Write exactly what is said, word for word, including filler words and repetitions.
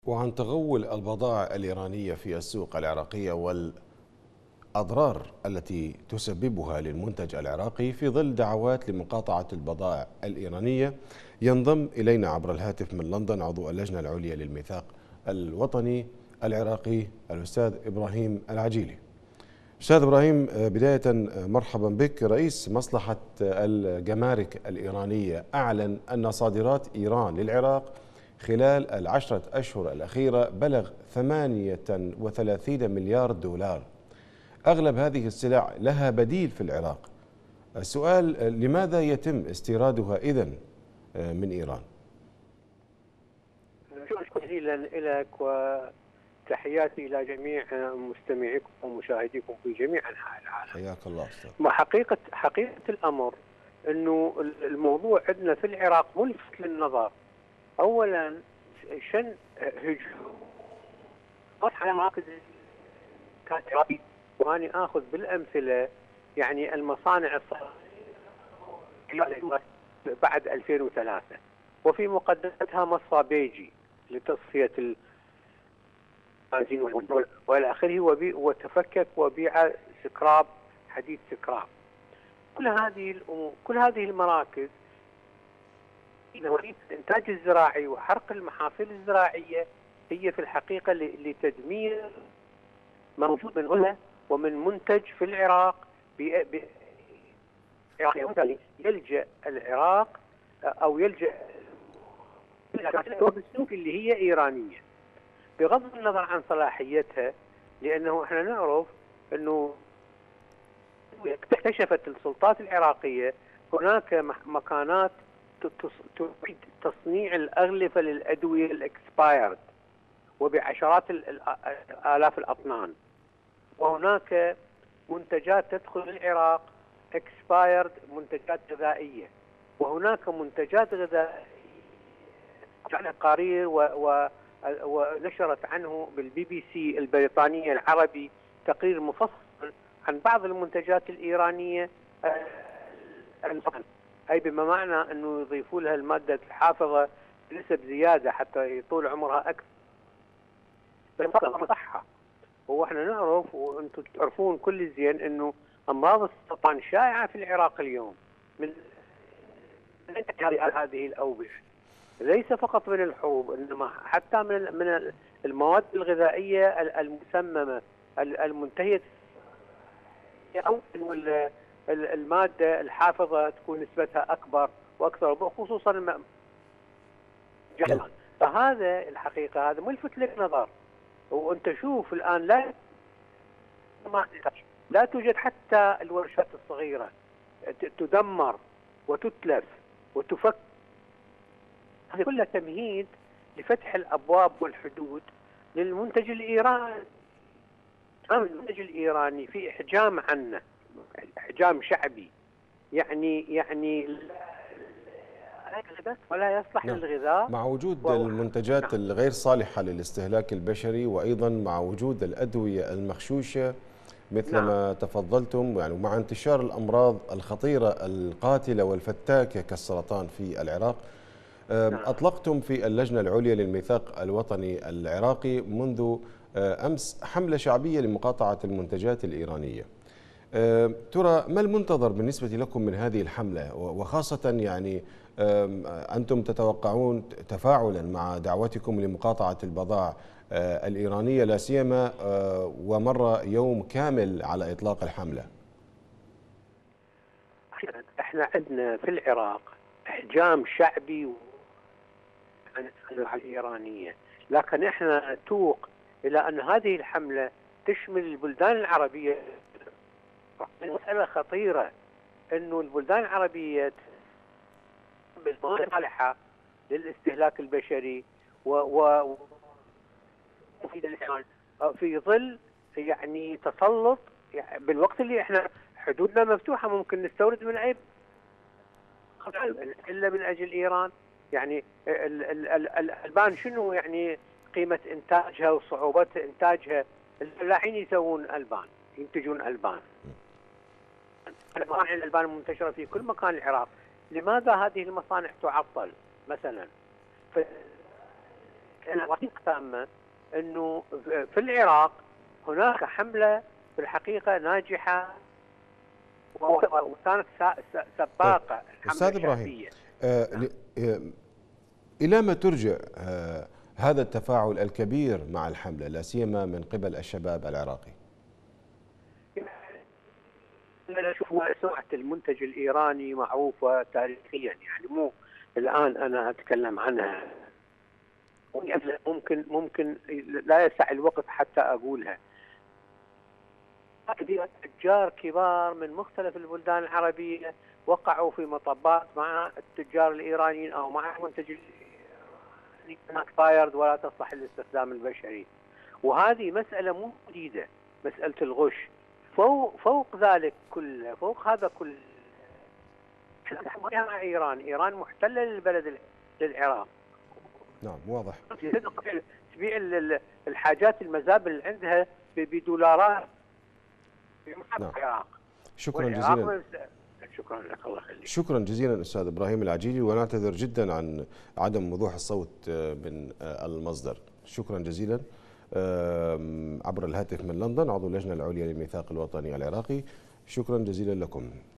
وعن تغول البضائع الإيرانية في السوق العراقية والأضرار التي تسببها للمنتج العراقي في ظل دعوات لمقاطعة البضائع الإيرانية، ينضم إلينا عبر الهاتف من لندن عضو اللجنة العليا للميثاق الوطني العراقي الأستاذ إبراهيم العجيلي. أستاذ إبراهيم، بداية مرحبا بك. رئيس مصلحة الجمارك الإيرانية أعلن أن صادرات إيران للعراق خلال العشرة أشهر الأخيرة بلغ ثمانية وثلاثين مليار دولار. أغلب هذه السلع لها بديل في العراق. السؤال: لماذا يتم استيرادها إذن من إيران؟ شكرا جزيلا لك وتحياتي إلى جميع مستمعيكم ومشاهديكم في جميع أنحاء العالم. حياك الله أستاذ. حقيقة حقيقة الأمر أنه الموضوع عندنا في العراق ملفت للنظر. أولا شن هجوم على مراكز كانت عراقية، وأنا آخذ بالأمثلة يعني المصانع الصغيرة بعد ألفين وثلاثة، وفي مقدمتها مصفى بيجي لتصفية البنزين والى اخره، وتفكك وبيع سكراب حديد سكراب. كل هذه الامور كل هذه المراكز الانتاج الزراعي وحرق المحاصيل الزراعيه هي في الحقيقه لتدمير موجود من هنا ومن منتج في العراق. يلجأ العراق او يلجأ بالسوق اللي هي ايرانيه بغض النظر عن صلاحيتها، لانه احنا نعرف انه اكتشفت السلطات العراقيه هناك مكانات تريد تصنيع الاغلفه للادويه الاكسبايرد وبعشرات الالاف الاطنان، وهناك منتجات تدخل العراق اكسبايرد منتجات غذائيه، وهناك منتجات غذائيه قرير و, و ونشرت عنه بالبي بي سي البريطانية العربي تقرير مفصل عن بعض المنتجات الإيرانية، أي بما معنى أنه يضيفوا لها المادة الحافظة بنسب زيادة حتى يطول عمرها أكثر. صحة. هو احنا نعرف وانتم تعرفون كل زين أنه أمراض السرطان شائعة في العراق اليوم من هذه الأوبئة، ليس فقط من الحروب انما حتى من من المواد الغذائيه المسممه المنتهيه، او الماده الحافظه تكون نسبتها اكبر واكثر، خصوصا الم... فهذا الحقيقه هذا ملفت للنظر. وانت شوف الان لا لا توجد حتى الورشات الصغيره، تدمر وتتلف وتفك. هذا كله تمهيد لفتح الابواب والحدود للمنتج الايراني. المنتج الايراني في احجام عنه، احجام شعبي، يعني يعني ولا يصلح نعم. للغذاء، مع وجود و... المنتجات نعم. الغير صالحة للاستهلاك البشري، وأيضا مع وجود الأدوية المغشوشة مثل ما نعم. تفضلتم، يعني ومع انتشار الأمراض الخطيرة القاتلة والفتاكة كالسرطان في العراق. أطلقتم في اللجنة العليا للميثاق الوطني العراقي منذ أمس حملة شعبية لمقاطعة المنتجات الإيرانية. ترى ما المنتظر بالنسبة لكم من هذه الحملة، وخاصة يعني أنتم تتوقعون تفاعلا مع دعوتكم لمقاطعة البضائع الإيرانية، لا سيما ومر يوم كامل على إطلاق الحملة؟ احنا عندنا في العراق احجام شعبي عن الإيرانية، لكن احنا نتوق إلى أن هذه الحملة تشمل البلدان العربية. مسألة خطيرة أنه البلدان العربية بالصالحة للاستهلاك البشري و, و... في ظل يعني تسلط، يعني بالوقت اللي احنا حدودنا مفتوحة ممكن نستورد من أي إلا من أجل إيران. يعني الألبان شنو يعني قيمة إنتاجها وصعوبة إنتاجها؟ الفلاحين يسوون ألبان، ينتجون ألبان. مصانع الألبان منتشرة في كل مكان العراق، لماذا هذه المصانع تعطل مثلا؟ الوثيقة تامة أنه في العراق هناك حملة في الحقيقة ناجحة وكانت سباقة. أستاذ إبراهيم، آه آه إلى ما ترجع آه هذا التفاعل الكبير مع الحملة لا سيما من قبل الشباب العراقي؟ أنا أشوف سرعة المنتج الإيراني معروفة تاريخيا، يعني مو الآن أنا أتكلم عنها، ممكن ممكن لا يسع الوقت حتى أقولها. تجار كبار من مختلف البلدان العربية وقعوا في مطبات مع التجار الإيرانيين أو مع المنتج اكسبايرد ولا تصلح للاستخدام البشري. وهذه مسألة مو جديدة، مسألة الغش. فوق فوق ذلك كله، فوق هذا كله مع إيران، إيران محتلة للبلد للعراق. نعم واضح. تبيع الحاجات المزابل اللي عندها بدولارات في نعم. العراق. شكرا جزيلا. شكرا لك، الله يخليك. شكرا جزيلا أستاذ إبراهيم العجيجي، ونعتذر جدا عن عدم وضوح الصوت من المصدر. شكرا جزيلا. عبر الهاتف من لندن عضو اللجنة العليا للميثاق الوطني العراقي، شكرا جزيلا لكم.